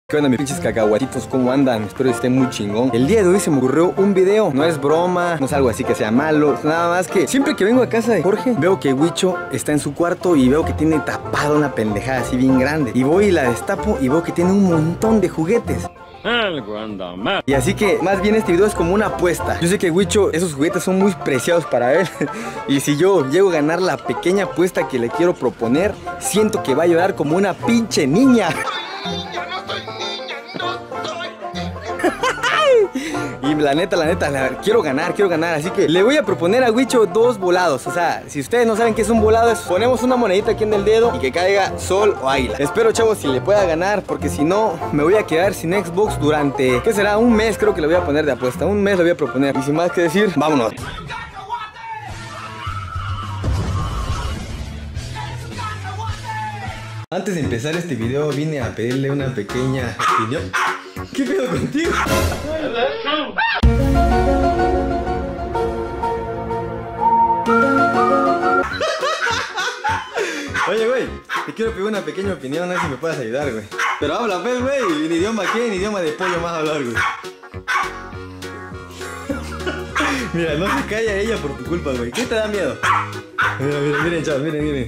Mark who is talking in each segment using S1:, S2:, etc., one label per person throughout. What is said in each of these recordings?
S1: ¿Qué onda mis pinches cacahuatitos? ¿Cómo andan? Espero que estén muy chingón. El día de hoy se me ocurrió un video. No es broma, no es algo así que sea malo. Nada más que siempre que vengo a casa de Jorge, veo que Huicho está en su cuarto y veo que tiene tapada una pendejada así bien grande. Y voy y la destapo y veo que tiene un montón de juguetes. Y así que más bien este video es como una apuesta. Yo sé que Huicho, esos juguetes son muy preciados para él. Y si yo llego a ganar la pequeña apuesta que le quiero proponer, siento que va a llorar como una pinche niña. Y la neta, quiero ganar. Así que le voy a proponer a Huicho dos volados. O sea, si ustedes no saben qué es un volado, ponemos una monedita aquí en el dedo y que caiga sol o águila. Espero, chavos, si le pueda ganar, porque si no, me voy a quedar sin Xbox durante, ¿qué será? Un mes creo que le voy a poner de apuesta. Un mes le voy a proponer. Y sin más que decir, vámonos. Antes de empezar este video vine a pedirle una pequeña opinión. ¿Qué pedo contigo? Oye, güey, te quiero pedir una pequeña opinión, a ver si me puedes ayudar, güey. Pero habla, pues, güey, ¿en idioma qué? En idioma de pollo más hablar, güey. Mira, no se calla ella por tu culpa, güey. ¿Qué te da miedo? Miren, chavos, miren.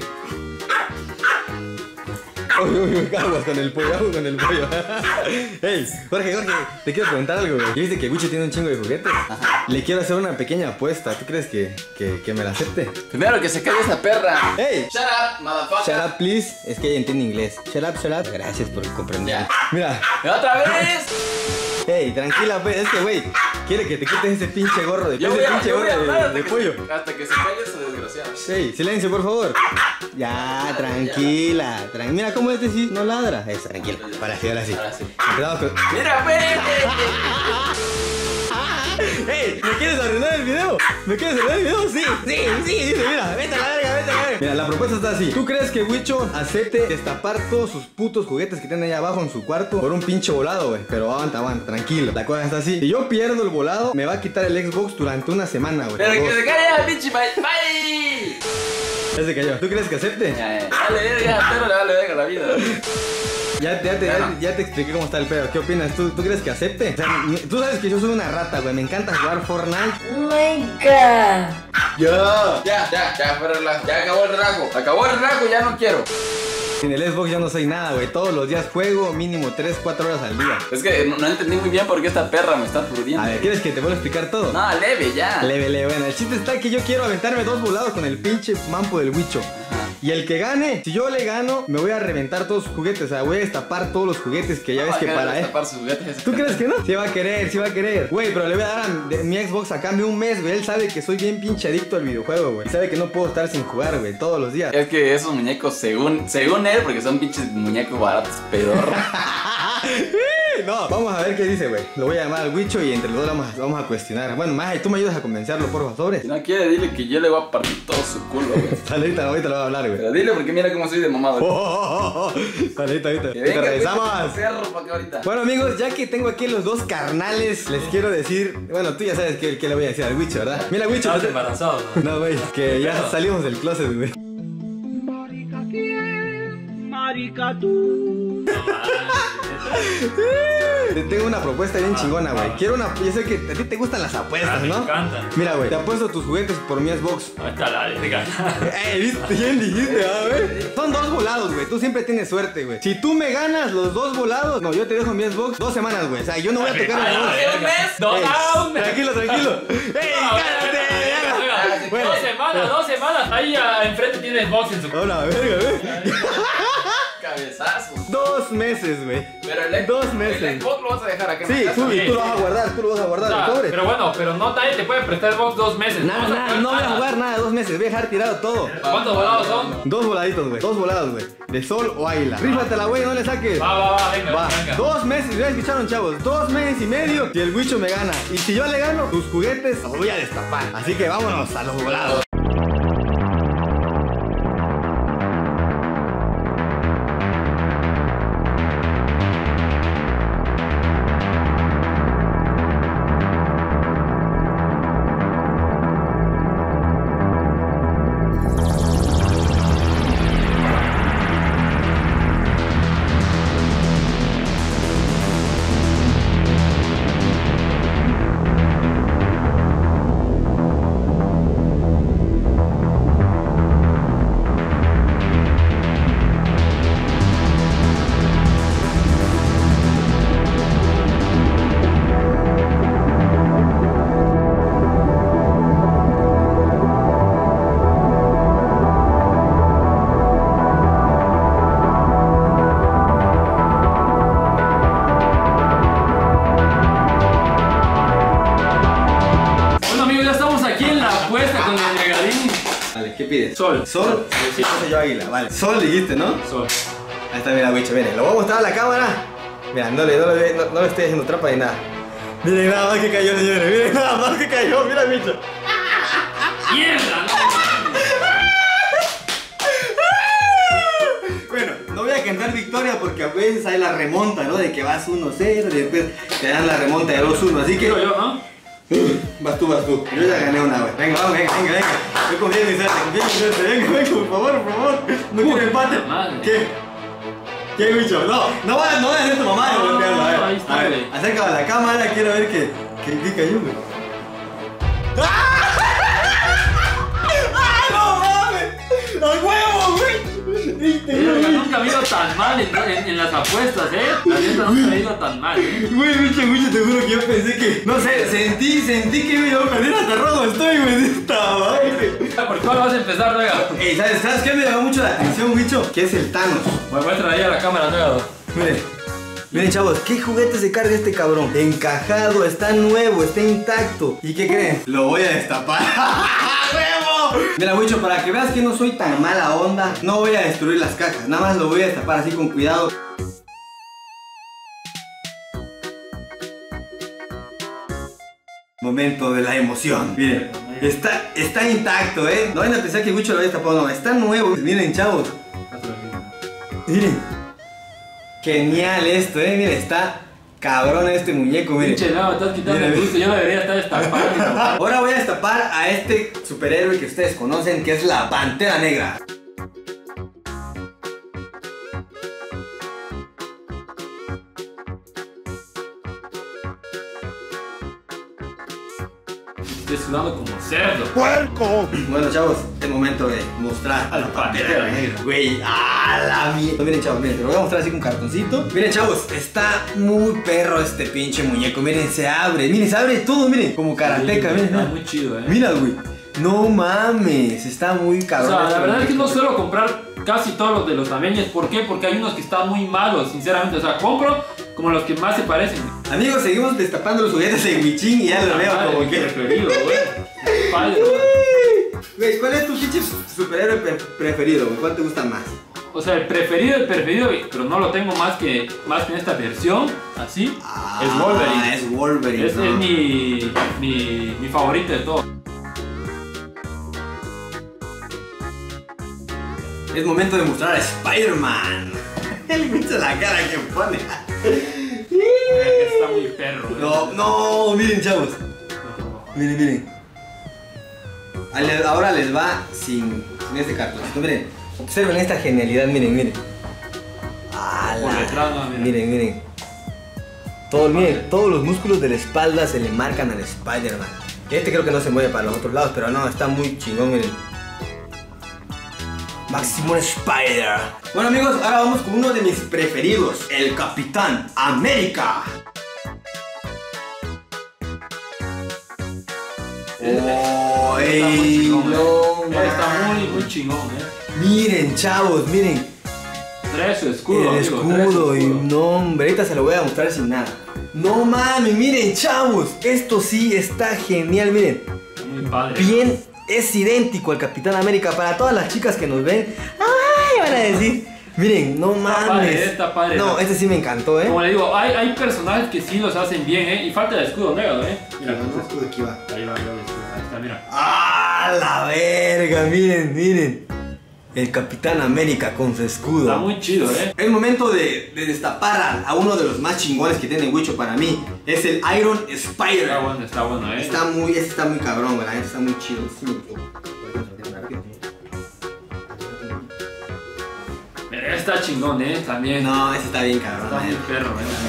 S1: Uy, aguas con el pollo, Ey, Jorge, te quiero preguntar algo, güey. ¿Ya viste que Huicho tiene un chingo de juguetes? Ajá. Le quiero hacer una pequeña apuesta. ¿Tú crees que me la acepte?
S2: Primero que se calle esa perra.
S1: Ey,
S2: shut up, motherfucker.
S1: Shut up, please. Es que ella entiende inglés. Shut up. Gracias por comprender.
S2: Ya.
S1: Mira.
S2: ¡Otra vez!
S1: Ey, tranquila, pues. Es que, güey, quiere que te quites ese pinche gorro de pollo.
S2: Hasta que se calle esa desgraciada.
S1: Ey, silencio, por favor. Ya, tranquila. Mira cómo este sí no ladra. Eso, tranquila. Para así, ahora sí. Empezamos con...
S2: Mira, güey.
S1: ¡Ey! ¿Me quieres arruinar el video? Sí, dice, mira, vete a la verga. Mira, la propuesta está así. ¿Tú crees que Huicho acepte destapar todos sus putos juguetes que tiene ahí abajo en su cuarto por un pinche volado, güey? Pero aguanta, tranquilo. La cosa está así. Si yo pierdo el volado, me va a quitar el Xbox durante una semana, güey.
S2: Pero que se calle, pinche, bye.
S1: Ya se cayó. ¿Tú crees que acepte?
S2: Dale, verga, pero le vale verga la vida.
S1: Ya te expliqué cómo está el pedo. ¿Qué opinas? ¿Tú crees que acepte? O sea, tú sabes que yo soy una rata, güey. Me encanta jugar Fortnite.
S3: Oh my god.
S2: Ya, fue relajo. Ya acabó el relajo, ya no quiero.
S1: En el Xbox ya no soy nada, güey. Todos los días juego mínimo 3-4 horas al día.
S2: Es que no entendí muy bien por qué esta perra me está aturdiendo.
S1: A ver, ¿quieres que te vuelva a explicar todo?
S2: No, leve, ya.
S1: Leve. Bueno, el chiste está que yo quiero aventarme dos volados con el pinche mampo del Huicho. Y el que gane, si yo le gano, me voy a reventar todos sus juguetes. O sea, voy a destapar todos los juguetes que ya ves que para él. ¿Tú crees que no? Sí va a querer. Güey, pero le voy a dar mi Xbox a cambio un mes, güey. Él sabe que soy bien pinche adicto al videojuego, güey. Sabe que no puedo estar sin jugar, güey, todos los días.
S2: Es que esos muñecos, según él, porque son pinches muñecos baratos, pedorro.
S1: No, vamos a ver qué dice, güey. Lo voy a llamar al Huicho y entre los dos vamos a cuestionar. Bueno, Maje, tú me ayudas a convencerlo, por favor.
S2: Si no quiere, dile que yo le voy a partir todo su culo, güey.
S1: Ahorita lo voy a hablar, güey.
S2: Pero dile porque mira cómo soy de mamado.
S1: Ahorita.
S2: Te
S1: regresamos.
S2: Ahorita.
S1: Bueno, amigos, ya que tengo aquí los dos carnales, les quiero decir... Bueno, tú ya sabes qué le voy a decir al Huicho, ¿verdad? Mira, Huicho.
S4: Estás embarazado, ¿no?
S1: No, güey, que ya salimos del closet, güey.
S5: Marica, ¿quién? Marica, tú.
S1: Te tengo una propuesta bien chingona, güey. Yo sé que a ti te gustan las apuestas, ¿no?
S4: Me encantan.
S1: Mira, güey, te apuesto tus juguetes por mi Xbox.
S4: Ahí está la verga.
S1: ¿Viste? ¿Quién dijiste, güey? Son dos volados, güey. Tú siempre tienes suerte, güey. Si tú me ganas los dos volados, no, yo te dejo mi Xbox 2 semanas, güey. O sea, yo no voy a tocar el Xbox.
S4: ¿Un mes?
S1: Un mes. Tranquilo. ¡Ey, cállate!
S4: Bueno. 2 semanas. Ahí enfrente tiene Xbox en su...
S1: Hola, verga, güey.
S2: Cabezazos.
S1: 2 meses, güey.
S2: Pero el
S1: 2 meses.
S2: El Xbox lo vas a dejar acá en
S1: Sí,
S2: la casa.
S1: tú lo vas a guardar, el pobre.
S4: Pero bueno, nadie te puede prestar Xbox 2 meses.
S1: Nada, no voy a jugar nada 2 meses. Voy a dejar tirado todo.
S4: ¿Cuántos volados son?
S1: 2 voladitos, güey. 2 volados, güey. De sol o águila. Rífatela, güey, no le saques.
S4: Va, venga.
S1: 2 meses, ya escucharon, chavos. 2 meses y medio y el Huicho me gana. Y si yo le gano, tus juguetes los voy a destapar. Así que vámonos a los volados. ¿Qué pides?
S4: Sol.
S1: ¿Sol?
S4: Sí.
S1: Entonces yo águila, vale. Sol dijiste, ¿no?
S4: Sol.
S1: Ahí está, mira, Wicho, miren. Lo voy a mostrar a la cámara. Mira, no le estoy haciendo trampa ni nada. Miren nada más que cayó, señores. Miren nada más que cayó. Mira, Wicho.
S4: ¡Mierda!
S1: Bueno, no voy a cantar victoria porque a veces hay la remonta, ¿no? De que vas 1-0 y después te dan la remonta de 2-1. Así que...
S4: Digo yo, ¿no?
S1: Vas tú. Yo ya gané una vez. Venga, vamos, venga. Yo confío en mi suerte, Venga, por favor. No quiero empate.
S4: Madre.
S1: ¿Qué, Wicho? No voy a hacer tu mamá de
S4: No,
S1: golpearlo. A
S4: ahí
S1: ver,
S4: está,
S1: a ver,
S4: güey.
S1: acércame a la cámara, quiero ver qué cayó, güey. ¡Ah, no mames! ¡Al huevo, güey!
S4: Mira, nunca me ha ido tan mal en las apuestas, La neta nunca me ha ido tan mal,
S1: Güey, Wicho, te juro que yo pensé que... No sé, sentí que me iba a perder hasta rojo estoy, güey. Esta madre.
S4: ¿Por cuál vas a empezar, Nuega?
S1: Ey, ¿sabes qué me llamó mucho la atención, Wicho? Que es el Thanos.
S4: Bueno, muestra ahí a la cámara, Nuega.
S1: Miren, chavos, ¿qué juguete se carga este cabrón? Encajado, está nuevo, está intacto. ¿Y qué creen? Lo voy a destapar. ¡Huevo! Mira, Wicho, para que veas que no soy tan mala onda, no voy a destruir las cajas. Nada más lo voy a destapar así con cuidado. Momento de la emoción. Miren, está intacto, No vayan a pensar que Wicho lo había destapado, no, está nuevo. Miren, chavos. Miren. Genial esto, miren, está cabrón este muñeco, miren.
S4: Pinche, no, me estás quitando el gusto, yo no debería estar destapando.
S1: Ahora voy a destapar a este superhéroe que ustedes conocen, que es la Pantera Negra.
S4: Estoy sudando como cerdo.
S5: ¡Puerco!
S1: Bueno, chavos, es momento de mostrar a la Pantera Negra. Güey, a la mierda. Miren, chavos, miren, te lo voy a mostrar así con cartoncito. Miren, chavos, está muy perro este pinche muñeco. Miren, se abre todo, miren. Como karateca,
S4: Sí,
S1: miren.
S4: está muy chido,
S1: Mira, güey. No mames, está muy
S4: O
S1: cabrón.
S4: sea,
S1: este
S4: la verdad es que no
S1: muñeco.
S4: suelo comprar casi todos los de los tamaños. ¿Por qué? Porque hay unos que están muy malos, sinceramente. O sea, compro como los que más se parecen.
S1: Amigos, seguimos destapando los juguetes de Wichín y ya lo veo
S4: Madre,
S1: como
S4: mi
S1: que...
S4: preferido, güey. Spider-Man.
S1: Güey, ¿cuál es tu pinche superhéroe preferido, güey? ¿Cuál te gusta más?
S4: O sea, el preferido, pero no lo tengo más que en esta versión, así, es Wolverine.
S1: Es Wolverine.
S4: Ese es mi favorito de todos.
S1: Es momento de mostrar a Spider-Man. El bicho la cara que pone.
S4: Está muy perro,
S1: No, miren, chavos. Miren. Ahora les va sin este cartoncito. Miren, observen esta genialidad. Miren.
S4: Por detrás, no,
S1: Miren. Todos los músculos de la espalda se le marcan al Spider-Man. Este creo que no se mueve para los otros lados, pero no, está muy chingón, miren. Maximum Spider. Bueno, amigos, ahora vamos con uno de mis preferidos, el Capitán América. Oh,
S4: Está muy chingón,
S1: no,
S4: está muy chingón,
S1: Miren, chavos, miren.
S4: Trae su escudo,
S1: El
S4: amigo, trae su
S1: escudo y
S4: escudo.
S1: no, hombre, ahorita se lo voy a mostrar sin nada. No mames, miren, chavos, esto sí está genial, miren.
S4: Muy padre.
S1: Bien, es idéntico al Capitán América. Para todas las chicas que nos ven, ay, van a decir, miren, no mames.
S4: Está padre.
S1: No, este sí me encantó,
S4: Como le digo, hay personajes que sí los hacen bien, y falta el escudo negro, Mira,
S1: el escudo aquí va.
S4: ahí va el escudo, ahí está, mira.
S1: ¡Ah, la verga! Miren. El Capitán América con su escudo.
S4: Está muy chido,
S1: Es momento de destapar a uno de los más chingones que tiene Wicho para mí. Es el Iron Spider.
S4: Está bueno,
S1: Está muy cabrón, la gente está muy chido. Sí me gustó.
S4: Pero está chingón, también.
S1: No, ese está bien cabrón.
S4: Está muy perro,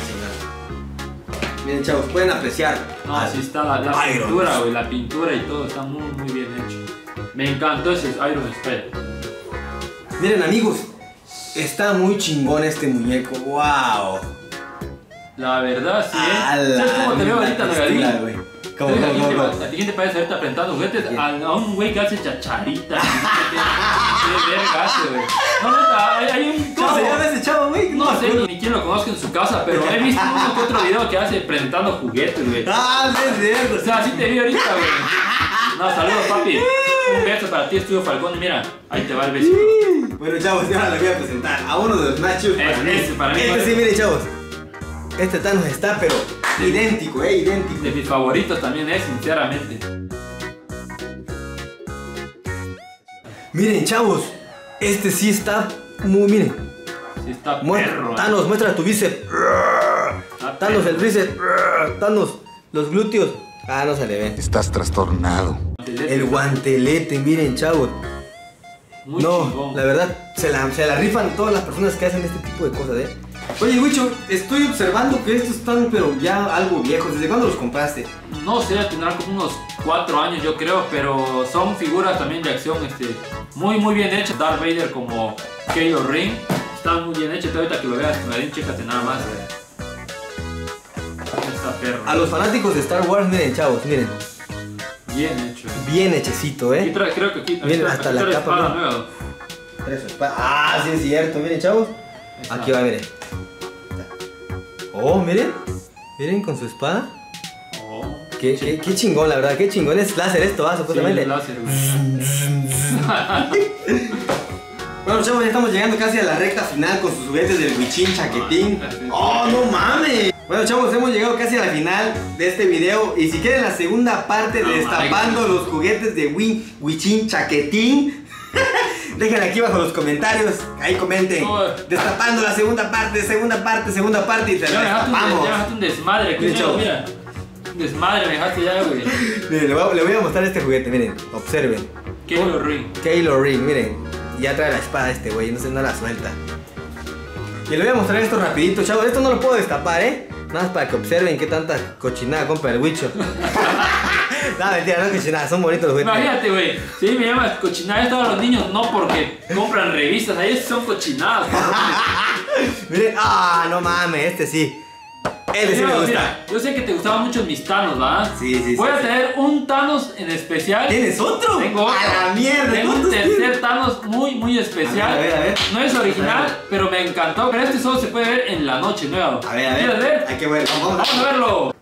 S1: Miren, chavos, pueden apreciar.
S4: No, sí está la
S1: Iron.
S4: pintura, güey, la pintura y todo está muy bien hecho. Me encantó ese Iron Spider.
S1: Miren, amigos, está muy chingón este muñeco. ¡Wow!
S4: La verdad, sí,
S1: A
S4: ¿Sabes cómo te veo
S1: la
S4: ahorita,
S1: textura,
S4: Nogadín?
S1: güey. ¿Cómo?
S4: ¿A ti quién te parece ahorita apretando juguetes? A un güey que hace chacharita. Qué verga hace, güey. No, neta, hay un
S1: ¿Cómo se llama ese chavo, güey?
S4: No sé ni quién lo conozca en su casa, pero he visto uno que otro video que hace presentando juguetes, güey.
S1: Ah, sí, es cierto.
S4: O sea, así te vi ahorita, güey. No, saludos, papi. Un beso para ti, Estudio Falcón. Mira, ahí te va el besito.
S1: Bueno, chavos, ahora les voy a presentar a uno de los nachos para mí.
S4: Ese para mí.
S1: Este sí, miren, chavos. Este Thanos está, pero idéntico, idéntico.
S4: De mis favoritos también es, sinceramente.
S1: Miren, chavos, este sí está muy, miren.
S4: Sí está perro.
S1: Thanos, muestra tu bíceps.
S4: Está
S1: Thanos,
S4: perro.
S1: el bíceps. Thanos, los glúteos. Ah, no se le ve.
S6: Estás trastornado.
S1: El guantelete, miren, chavos.
S4: Muy
S1: No,
S4: chingón.
S1: la verdad, se la rifan todas las personas que hacen este tipo de cosas, Oye, Wicho, estoy observando que estos están, pero ya algo viejos. ¿Desde cuándo los compraste?
S4: No sé, tendrán como unos 4 años yo creo, pero son figuras también de acción muy bien hechas. Darth Vader como Kylo Ren, están muy bien hechas. Ahorita que lo veas, chécate nada más. Está perro.
S1: A los fanáticos de Star Wars, miren, chavos, miren.
S4: Bien hecho.
S1: Bien hechecito,
S4: Aquí creo que aquí
S1: Miren, hasta la capa,
S4: espada
S1: miren.
S4: nueva.
S1: Trae su espada. Ah, sí es cierto, miren, chavos.
S4: está.
S1: Aquí va, miren. Oh, miren. Miren con su espada.
S4: Oh,
S1: Qué chingón, la verdad, qué chingón. Es láser esto, va,
S4: sí,
S1: supuestamente.
S4: el láser, güey.
S1: Bueno, chavos, ya estamos llegando casi a la recta final con sus juguetes del Wichín Chaquetín.
S4: sí.
S1: ¡Oh, no mames! Bueno, chavos, hemos llegado casi a la final de este video. Y si quieren la segunda parte de
S4: No,
S1: destapando
S4: mames.
S1: los juguetes de Wichín Chaquetín, déjenle aquí abajo en los comentarios. Ahí comenten.
S4: No.
S1: Destapando la segunda parte y te la
S4: Ya
S1: destapamos.
S4: me dejaste un desmadre aquí,
S1: Mira, chavos.
S4: mira. Un desmadre me dejaste ya, güey.
S1: Miren, le voy a mostrar este juguete, miren, observen.
S4: Kylo Ren.
S1: Kylo Ren, miren, ya trae la espada este güey, no la suelta. Y les voy a mostrar esto rapidito, chavos, esto no lo puedo destapar, nada más para que observen qué tanta cochinada compra el Wicho. No, mentira, no es cochinada, son bonitos los juguetes.
S4: Imagínate, güey. Si me llamas cochinada esto a los niños, no porque compran revistas, ahí son cochinadas.
S1: Miren, no mames, este sí. Este sí me
S4: Mira,
S1: gusta.
S4: mira, yo sé que te gustaban mucho mis Thanos, ¿verdad?
S1: Sí.
S4: Voy a tener un Thanos en especial.
S1: ¿Tienes otro?
S4: Tengo otro.
S1: A la mierda,
S4: Tengo un
S1: ¿cuántos
S4: tercer
S1: tienes?
S4: Thanos muy especial.
S1: A ver.
S4: No es original,
S1: A ver.
S4: pero me encantó. Pero este solo se puede ver en la noche, ¿no?
S1: A ver,
S4: ¿Quieres ver?
S1: hay que ver,
S4: Vamos a verlo.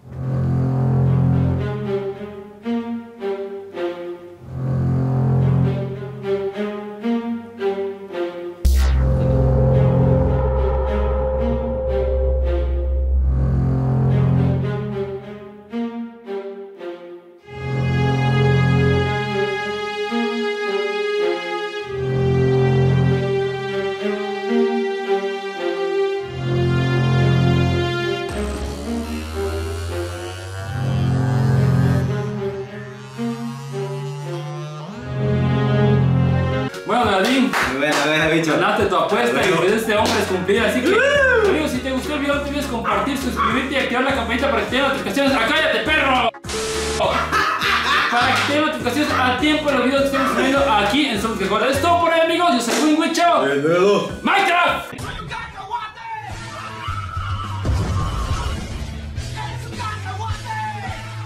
S4: Bueno, Nadine,
S1: A ver, Wicho.
S4: ganaste tu apuesta y
S1: Bueno.
S4: este hombre es cumplida. Así que, amigos, si te gustó el video, no olvides compartir, suscribirte y activar la campanita para que te den notificaciones. ¡Cállate, perro! Para que te den notificaciones a tiempo en los videos que estemos subiendo aquí en Somos Mejor. Es todo por hoy, amigos. Yo soy Win Wicho.
S1: Luego.
S4: ¡Minecraft!